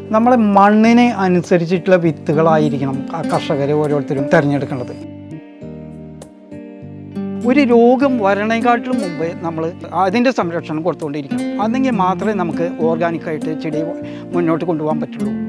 നമ്മളെ മണ്ണിനെ അനുസരിച്ചിട്ടുള്ള വിത്തുകളായിരിക്കണം ആ കർഷകർ ഓരോരുത്തരും തിരഞ്ഞെടുക്കേണ്ടത്. ഒരു രോഗം വരണേക്കാട്ടിലും മുമ്പ് നമ്മൾ അതിൻ്റെ സംരക്ഷണം കൊടുത്തുകൊണ്ടിരിക്കണം. അതെങ്കിൽ മാത്രമേ നമുക്ക് ഓർഗാനിക്കായിട്ട് ചെടി മുന്നോട്ട് കൊണ്ടുപോകാൻ പറ്റുള്ളൂ.